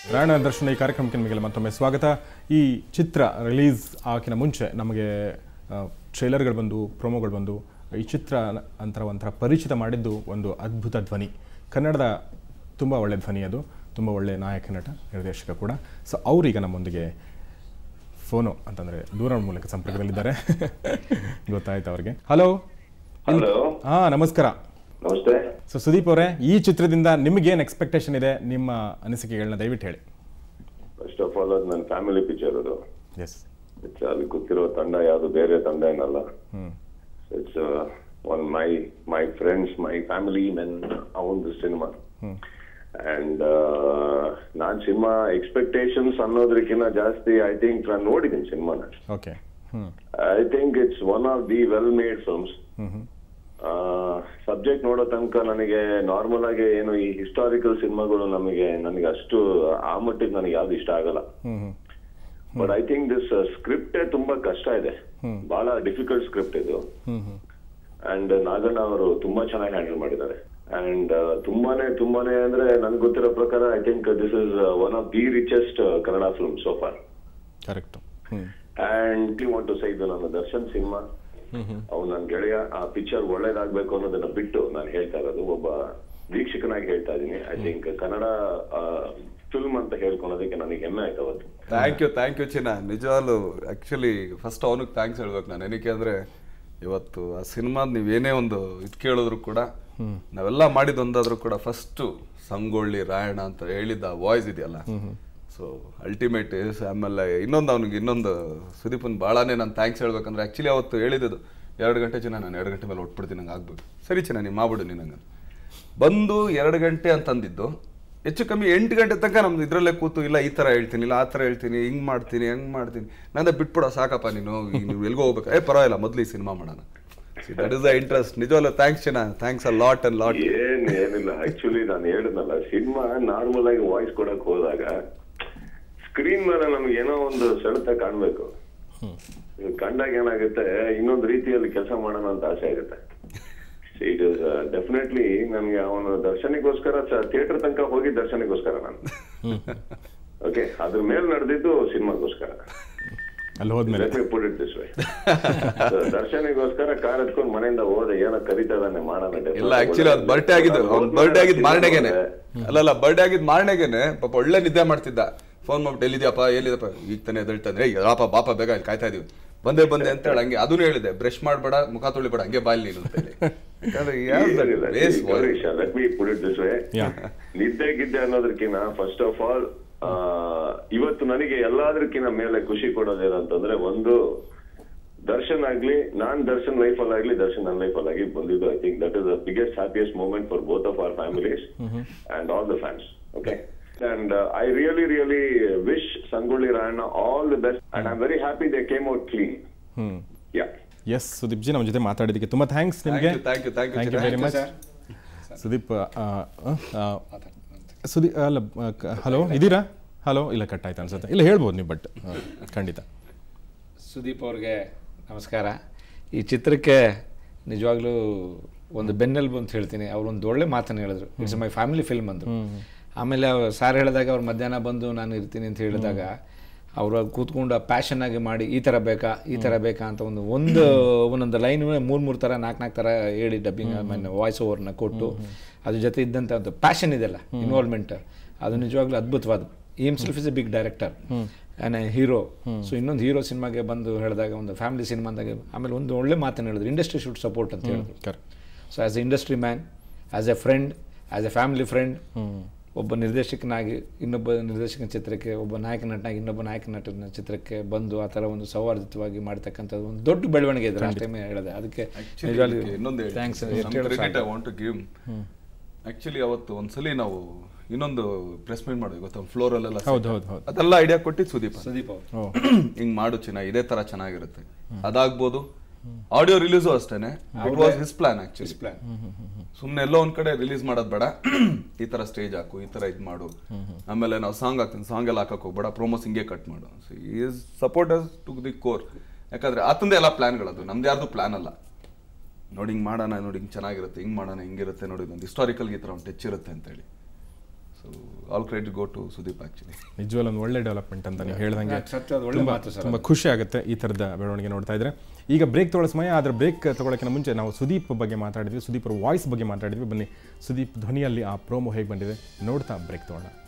ರಾಯಣ ದರ್ಶನ ಈ ಕಾರ್ಯಕ್ರಮಕ್ಕೆ ನಿಮಗೆ ಮತ್ತೊಮ್ಮೆ ಸ್ವಾಗತ. ಈ ಚಿತ್ರ ರಿಲೀಸ್ ಆಗಿನ ಮುಂಚೆ ನಮಗೆ ಟ್ರೇಲರ್ಗಳು ಬಂದು ಪ್ರೊಮೋಗಳು ಬಂದು ಈ ಚಿತ್ರ ಒಂಥರ ಪರಿಚಿತ ಮಾಡಿದ್ದು ಒಂದು ಅದ್ಭುತ ಧ್ವನಿ. ಕನ್ನಡದ ತುಂಬ ಒಳ್ಳೆಯ ಧ್ವನಿ, ಅದು ತುಂಬ ಒಳ್ಳೆಯ ನಾಯಕ, ನಟ, ನಿರ್ದೇಶಕ ಕೂಡ. ಸೊ ಅವರೀಗ ನಮ್ಮೊಂದಿಗೆ ಫೋನು ಅಂತಂದರೆ ದೂರವಾಣಿ ಮೂಲಕ ಸಂಪರ್ಕದಲ್ಲಿದ್ದಾರೆ. ಗೊತ್ತಾಯ್ತು ಅವ್ರಿಗೆ. ಹಲೋ. ಹಲೋ. ಹಾಂ, ನಮಸ್ಕಾರ. ನಮಸ್ತೆ. ಸೊ ಸುದೀಪ್ ಅವರೇ, ಈ ಚಿತ್ರದಿಂದ ನಿಮಗೇನು ಎಕ್ಸ್ಪೆಕ್ಟೇಷನ್ ಇದೆ? ನಿಮ್ಮ ಅನಿಸಿಕೆಗಳನ್ನ ದಯವಿಟ್ಟು ಹೇಳಿ. ಫಸ್ಟ್ ಆಫ್ ಆಲ್ ಅದು ನನ್ನ ಫ್ಯಾಮಿಲಿ ಪಿಕ್ಚರ್. ಅದು ಎಸ್, ಅಲ್ಲಿ ಕೂತಿರೋ ತಂಡ ಯಾವುದು ಬೇರೆ ತಂಡ ಏನಲ್ಲ. It's one my friends, my family men ಅವೊಂದು ಸಿನಿಮಾ. ಅಂಡ್ ನಾನ್ ಸಿನಿಮಾ ಎಕ್ಸ್ಪೆಕ್ಟೇಷನ್ಸ್ ಅನ್ನೋದ್ರಕ್ಕಿಂತ ಜಾಸ್ತಿ ಐ ಥಿಂಕ್ ನಾನು ನೋಡಿದ್ದೀನಿ ಸಿನಿಮಾನ. Okay. I think it's one of the well made films. Subject ನೋಡೋ ತನಕ ನನಗೆ ನಾರ್ಮಲ್ ಆಗಿ ಏನು ಈ ಹಿಸ್ಟಾರಿಕಲ್ ಸಿನಿಮಾಗಳು ನನಗೆ ಅಷ್ಟು ಆ ಮಟ್ಟಿಗೆ ನನಗೆ ಯಾವ್ದು ಇಷ್ಟ ಆಗಲ್ಲ. ಬಟ್ ಐ ಥಿಂಕ್ ದಿಸ್ ಸ್ಕ್ರಿಪ್ಟೇ ತುಂಬಾ ಕಷ್ಟ ಇದೆ, ಬಹಳ ಡಿಫಿಕಲ್ಟ್ ಸ್ಕ್ರಿಪ್ಟ್ ಇದು. ಅಂಡ್ ನಾಗಣ್ಣ ಅವರು ತುಂಬಾ ಚೆನ್ನಾಗಿ ಹ್ಯಾಂಡಲ್ ಮಾಡಿದ್ದಾರೆ. ಅಂಡ್ ತುಂಬಾನೇ ಅಂದ್ರೆ ನನ್ಗೆ ಗೊತ್ತಿರೋ ಪ್ರಕಾರ I think this is one of the richest Kannada film so far. Correct. And you want to say ಇದು ನನ್ನ ದರ್ಶನ್ ಸಿನಿಮಾ. ಅವ್ನು ನನ್ ಗೆಳೆಯ, ಆ ಪಿಕ್ಚರ್ ಒಳ್ಳೇದಾಗ್ಬೇಕು ಅನ್ನೋದನ್ನ ಬಿಟ್ಟು ನಾನು ಹೇಳ್ತಾ ಇರೋದು ಒಬ್ಬ ವೀಕ್ಷಕನಾಗಿ ಹೇಳ್ತಾ ಇದೀನಿ. ಐ ಥಿಂಕ್ ಕನ್ನಡ ಫಿಲ್ಮ್ ಅಂತ ಹೇಳ್ಕೊಳೋದಕ್ಕೆ ನನಗೆ ಹೆಮ್ಮೆ ಆಯ್ತು ಅವತ್ತು. ಥ್ಯಾಂಕ್ ಯು ಚಿನ್ನ. ನಿಜವಾಗ್ಲು ಆಕ್ಚುಲಿ ಫಸ್ಟ್ ಅವನಿಗೆ ಥ್ಯಾಂಕ್ಸ್ ಹೇಳ್ಬೇಕು ನಾನು. ಏನಕ್ಕೆ ಅಂದ್ರೆ ಇವತ್ತು ಆ ಸಿನಿಮಾದ ನೀವೇನೇ ಒಂದು ಇದು ಕೇಳಿದ್ರು ಕೂಡ, ನಾವೆಲ್ಲ ಮಾಡಿದೊಂದಾದ್ರೂ ಕೂಡ ಫಸ್ಟ್ ಸಂಗೊಳ್ಳಿ ರಾಯಣ್ಣ ಅಂತ ಹೇಳಿದ್ದ ವಾಯ್ಸ್ ಇದೆಯಲ್ಲ, ಸೊ ಅಲ್ಟಿಮೇಟ್ ಇಸ್. ಆಮೇಲೆ ಇನ್ನೊಂದು ಸುದೀಪನ್ ಭಾಳನೇ ನಾನು ಥ್ಯಾಂಕ್ಸ್ ಹೇಳ್ಬೇಕಂದ್ರೆ ಆ್ಯಕ್ಚುಲಿ ಅವತ್ತು ಹೇಳಿದ್ದು 2 ಗಂಟೆ ಚಿನ್ನ, ನಾನು 2 ಗಂಟೆ ಮೇಲೆ ಹೊಟ್ಬಿಡ್ತೀನಿ, ನಂಗೆ ಆಗ್ಬೇಕು. ಸರಿ ಚಿನ್ನ, ನೀವು ಮಾಡ್ಬಿಡು ನೀನು ನಂಗೆ ಬಂದು 2 ಗಂಟೆ ಅಂತಂದಿದ್ದು ಹೆಚ್ಚು ಕಮ್ಮಿ 8 ಗಂಟೆ ತನಕ ನಮ್ದು ಇದರಲ್ಲೇ ಕೂತು, ಇಲ್ಲ ಈ ಥರ ಹೇಳ್ತೀನಿ, ಇಲ್ಲ ಆ ಥರ ಹೇಳ್ತೀನಿ, ಹಿಂಗೆ ಮಾಡ್ತೀನಿ, ಹಂಗೆ ಮಾಡ್ತೀನಿ, ನಂದೇ ಬಿಟ್ಬಿಡೋ ಸಾಕಪ್ಪ ನೀನು ಎಲ್ಗೋ ಹೋಗ್ಬೇಕು. ಪರವಾಗಿಲ್ಲ, ಮೊದಲು ಈ ಸಿನಿಮಾ ಮಾಡೋಣ. That is the interest. ನಿಜವಲ್ಲ, ಥ್ಯಾಂಕ್ಸ್ ಚಿನ್ನ, thanks a lot and lot. ಏನಿಲ್ಲ, ಆಕ್ಚುಲಿ ನಾನು ಹೇಳಿದ್ನಲ್ಲ, ಸಿನಿಮಾ ನಾರ್ಮಲ್ ಆಗಿ ವಾಯ್ಸ್ ಕೊಡಕ್ ಹೋದಾಗ ಸ್ಕ್ರೀನ್ ಮೇಲೆ ನಮ್ಗೆ ಏನೋ ಒಂದು ಸೆಳೆತ ಕಾಣ್ಬೇಕು. ಕಂಡಾಗ ಏನಾಗುತ್ತೆ, ಇನ್ನೊಂದು ರೀತಿಯಲ್ಲಿ ಕೆಲಸ ಮಾಡೋಣ ಅಂತ ಆಸೆ ಆಗುತ್ತೆ. ಇಟ್ ಇಸ್ ಡೆಫಿನೆಟ್ಲಿ ನಮ್ಗೆ ಅವನು ದರ್ಶನಿಗೋಸ್ಕರ ಥಿಯೇಟರ್ ತನಕ ಹೋಗಿ ದರ್ಶನಿಗೋಸ್ಕರ ನಾನು. ಓಕೆ, ಅದ್ರ ಮೇಲೆ ನಡೆದಿದ್ದು ಸಿನಿಮಾಗೋಸ್ಕರ. ಅಲ್ಲಿ ಹೋದ್ಮೇಲೆ ದರ್ಶನಿಗೋಸ್ಕರ ಕಾರ್ ಎತ್ಕೊಂಡು ಮನೆಯಿಂದ ಹೋದೆ, ಏನೋ ಕರೀತಾ ಇದ್ದಾನೆ ಮಾಡೋಣ. ಇಲ್ಲ ಆಕ್ಚುಲಿ ಅದು ಬರ್ಡೇ ಆಗಿದ್ದು, ಬರ್ಡೇ ಆಗಿದ್ ಮಾರನೆಗೆನೆ, ಅಲ್ಲಲ್ಲ ಬರ್ಡೇ ಆಗಿದ್ ಮಾರನೆಗೆನೆ ಪಾಪ ಒಳ್ಳೆ ನಿದ್ದೆ ಮಾಡ್ತಿದ್ದ. ಫೋನ್ ಮಾಡ್ಬಿಟ್ಟು ಎಲ್ಲಿದಪ್ಪ ಈಗ ತಾನೇ ಎದಳ್ತಾನೆ, ಬಾಪ ಬೇಗ ಇಲ್ಲಿ ಕಾಯ್ತಾ ಇದೀವಿ, ಬಂದೆ ಅಂತ ಹೇಳಿ ಹಂಗೆ ಅದನ್ನು ಹೇಳಿದೆ, ಬ್ರಷ್ ಮಾಡ್ಬೇಡ, ಮುಖ ತೊಳಿಬೇಡ, ಹಂಗೆ ಬಾಯಲ್ಲಿ ನೀನು ಅಂತ ಹೇಳಿ. ನಿದ್ದೆ ಗಿದ್ದೆ ಅನ್ನೋದಕ್ಕಿಂತ ಫಸ್ಟ್ ಆಫ್ ಆಲ್ ಇವತ್ತು ನನಗೆ ಎಲ್ಲಾದ್ರಕ್ಕಿಂತ ಮೇಲೆ ಖುಷಿ ಕೊಡೋದೇನಂತಂದ್ರೆ, ಒಂದು ದರ್ಶನ್ ಆಗ್ಲಿ, ನಾನ್ ದರ್ಶನ್ ಲೈಫ್ ಅಲ್ಲಿ ಆಗ್ಲಿ, ದರ್ಶನ್ ನನ್ನ ಲೈಫ್ ಅಲ್ಲಿ ಬಂದಿದ್ದು. I think that is the biggest happiest moment for both of our families and all the fans. Okay, and I really wish Sangoli Rayana all the best, and I'm very happy they came out clean. Yeah. Yes, Sudeep ji, ನಮ್ಮ ಜೊತೆ ಮಾತಾಡಿದ್ದಕ್ಕೆ ತುಂಬ thanks ನಿಮಗೆ. Thank you very much Sudeep. Sudeep ಅಲ್ಲ, hello ಇದ್ದೀರಾ? Hello, ಇಲ್ಲ cut ಆಯ್ತು ಅನ್ಸುತ್ತೆ. ಇಲ್ಲ ಹೇಳ್ಬೋದು ನೀವು, ಬಟ್ ಖಂಡಿತ. ಸುದೀಪ್ ಅವ್ರಿಗೆ ನಮಸ್ಕಾರ. ಈ ಚಿತ್ರಕ್ಕೆ ನಿಜವಾಗ್ಲೂ ಒಂದು ಬೆನ್ನೆಲುಬು ಅಂತ ಹೇಳ್ತೀನಿ. ಅವ್ರು ಒಂದು ಒಳ್ಳೆ ಮಾತನ್ನು ಹೇಳಿದ್ರು, ಇಟ್ಸ್ ಮೈ ಫ್ಯಾಮಿಲಿ ಫಿಲ್ಮ್ ಅಂದರು. ಆಮೇಲೆ ಸಾರ್ ಹೇಳಿದಾಗ, ಅವ್ರು ಮಧ್ಯಾಹ್ನ ಬಂದು ನಾನು ಇರ್ತೀನಿ ಅಂತ ಹೇಳಿದಾಗ, ಅವರು ಕೂತ್ಕೊಂಡು ಪ್ಯಾಷನ್ ಆಗಿ ಮಾಡಿ ಈ ಥರ ಬೇಕಾ ಅಂತ ಒಂದೊಂದು ಲೈನ್ 3 ಥರ 4 ಥರ ಹೇಳಿ ಡಬ್ಬಿಂಗ್ ಆಮೇಲೆ ವಾಯ್ಸ್ ಓವರ್ನ ಕೊಟ್ಟು, ಅದ್ರ ಜೊತೆ ಇದ್ದಂಥ ಒಂದು ಪ್ಯಾಷನ್ ಇದೆಯಲ್ಲ, ಇನ್ವಾಲ್ವ್ಮೆಂಟ್, ಅದು ನಿಜವಾಗ್ಲೂ ಅದ್ಭುತವಾದ. Himself is a big director and hero. So ಇನ್ನೊಂದು ಹೀರೋ ಸಿನಿಮಾಗೆ ಬಂದು ಹೇಳಿದಾಗ, ಒಂದು ಫ್ಯಾಮಿಲಿ ಸಿನಿಮಾದಾಗ, ಆಮೇಲೆ ಒಂದು ಒಳ್ಳೆ ಮಾತನ್ನು ಹೇಳಿದ್ರು, ಇಂಡಸ್ಟ್ರಿ ಶುಡ್ ಸಪೋರ್ಟ್ ಅಂತ ಹೇಳಿದ್ರು. So as a industry man, as a friend, as a family friend, ಒಬ್ಬ ನಿರ್ದೇಶಕನಾಗಿ ಇನ್ನೊಬ್ಬ ನಿರ್ದೇಶಕನ ಚಿತ್ರಕ್ಕೆ, ಒಬ್ಬ ನಾಯಕ ನಟನಾಗಿ ಇನ್ನೊಬ್ಬ ನಾಯಕ ನಟನ ಚಿತ್ರಕ್ಕೆ ಬಂದು ಆ ಥರ ಒಂದು ಸೌಹಾರ್ದಯುತವಾಗಿ ಮಾಡ್ತಕ್ಕಂಥದ್ದು ಒಂದು ದೊಡ್ಡ ಬೆಳವಣಿಗೆ ಇದೆ. ಲಾಸ್ಟ್ ಟೈಮ್ ಹೇಳಿದೆ, ಅದಕ್ಕೆ ಥ್ಯಾಂಕ್ಸ್. ಆಕ್ಚುಲಿ ಅವತ್ತು ಒಂದ್ಸಲಿ ನಾವು ಇನ್ನೊಂದು ಪ್ರೆಸ್ ಮೀಟ್ ಮಾಡಿದ್ವಿ ಗೊತ್ತಾ, ಫ್ಲೋರಲ್ಲೆಲ್ಲ. ಅದೆಲ್ಲ ಐಡಿಯಾ ಕೊಟ್ಟಿದ್ದು ಸುದೀಪ್ ಅವರು. ಹಿಂಗ್ ಮಾಡು ಚಿನ್ನ, ಇದೇ ತರ ಚೆನ್ನಾಗಿರುತ್ತೆ, ಅದಾಗ್ಬೋದು. ಆಡಿಯೋ ರಿಲೀಸು ಅಷ್ಟೇನೆ, it was his plan actually. ಸುಮ್ನೆ ಎಲ್ಲೋ ಒಂದ್ ಕಡೆ ರಿಲೀಸ್ ಮಾಡೋದ್ ಬೇಡ, ಈ ತರ ಸ್ಟೇಜ್ ಹಾಕು, ಈ ತರ ಇದ್ ಮಾಡು, ಆಮೇಲೆ ನಾವು ಸಾಂಗ್ ಹಾಕ್ತೀನಿ, ಸಾಂಗ್ ಎಲ್ಲ ಹಾಕಕ್ ಹೋಗ್ಬೇಡ, ಪ್ರೋಮೋಸ್ ಹಿಂಗೆ ಕಟ್ ಮಾಡು. His supporters to the core. ಯಾಕಂದ್ರೆ ಆತಂದೇ ಎಲ್ಲ ಪ್ಲಾನ್ಗಳದು, ನಮ್ದು ಯಾರ್ದು ಪ್ಲಾನ್ ಅಲ್ಲ. ನೋಡಿ ಹಿಂಗೆ ಮಾಡೋಣ, ನೋಡಿ ಹಿಂಗೆ ಚೆನ್ನಾಗಿರುತ್ತೆ, ಹಿಂಗೆ ಮಾಡೋಣ, ಹಿಂಗಿರುತ್ತೆ, ನೋಡಿ ಒಂದು ಹಿಸ್ಟಾರಿಕಲ್ಗೆ ಈ ಥರ ಒಂದು ಟಚ್ ಇರುತ್ತೆ ಅಂತೇಳಿ. So all credit go to Sudeep actually. ನಿಜವಲ್ಲ ಒಂದು ಒಳ್ಳೆ ಡೆವಲಪ್ಮೆಂಟ್ ಅಂತ ನೀವು ಹೇಳ್ದಂಗೆ ಸತ್ಯ, ಅದು ಒಳ್ಳೆ ಮಾತು ಸರ್. ತುಂಬ ಖುಷಿ ಆಗುತ್ತೆ ಈ ಥರದ ಬೆಳವಣಿಗೆ ನೋಡ್ತಾ ಇದ್ರೆ. ಈಗ ಬ್ರೇಕ್ ತೊಗೊಳ್ಳೋ ಸಮಯ, ಆದರೆ ಬ್ರೇಕ್ ತೊಗೊಳಕ್ಕಿಂತ ಮುಂಚೆ ನಾವು ಸುದೀಪ್ ಬಗ್ಗೆ ಮಾತಾಡಿದ್ವಿ, ಸುದೀಪ್ ಅವ್ರ ವಾಯ್ಸ್ ಬಗ್ಗೆ ಮಾತಾಡಿದ್ವಿ. ಬನ್ನಿ ಸುದೀಪ್ ಧ್ವನಿಯಲ್ಲಿ ಆ ಪ್ರೋಮೋ ಹೇಗೆ ಬಂದಿದೆ ನೋಡ್ತಾ ಬ್ರೇಕ್ ತೊಗೊಳ್ಳೋಣ.